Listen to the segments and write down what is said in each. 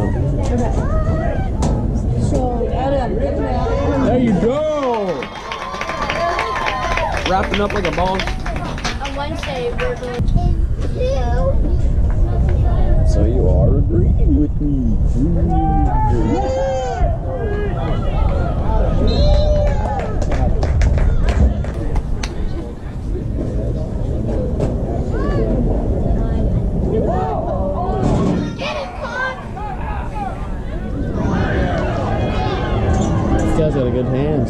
now. So, there you go! Wrapping up like a ball. on Wednesday, we're going So you are agreeing with me. This guy's got a good hands.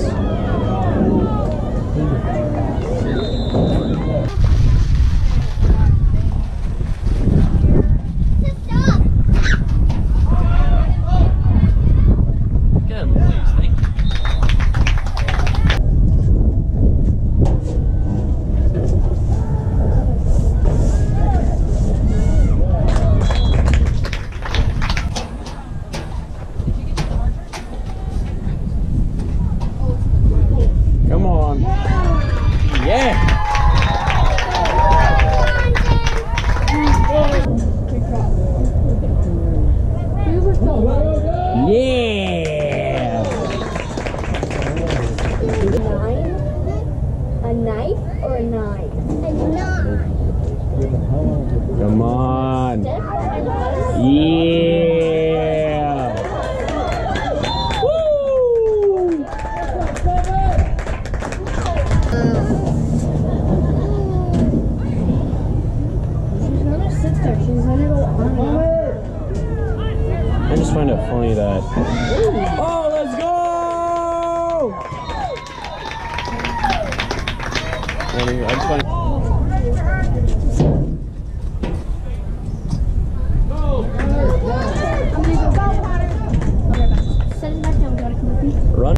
Come on. Yeah. Yeah. a knife or a nine? A nine. Come on. Yeah. Woo. She's gonna sit there. She's gonna go on. I just find it funny that. Oh, let's go! I just find. Send it back down. Gotta come with me. Run.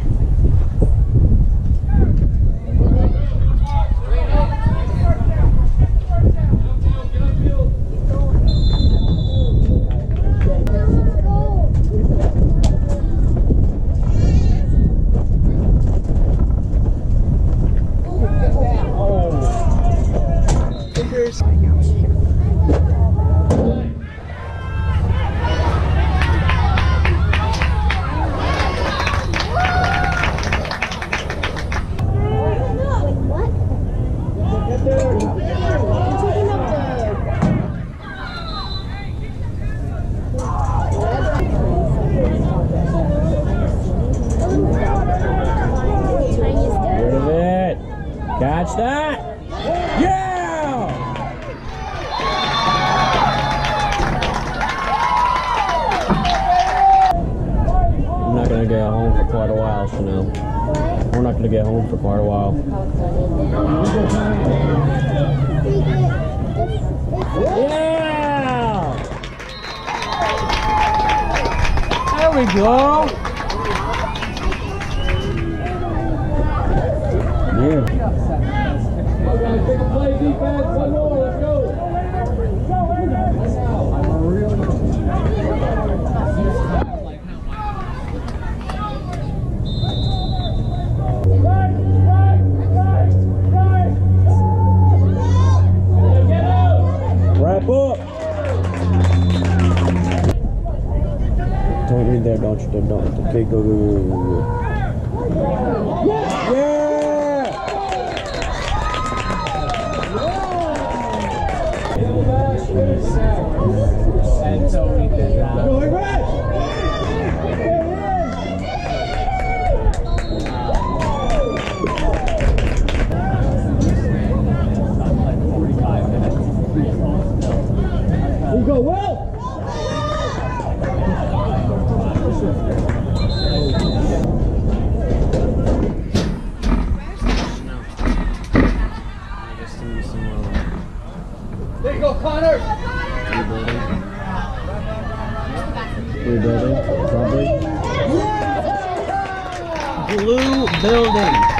Catch that! Yeah! I'm not gonna get home for quite a while, Chanel. We're not gonna get home for quite a while. Yeah! There we go! Yeah. Take a play defense, one more, let's go. Wrap up. Don't read there, don't you? Don't. Okay, go. Yeah! And so we did that. Going red! Like 45 minutes. We go well! There you go, Connor! Rebuilding, probably. Blue building.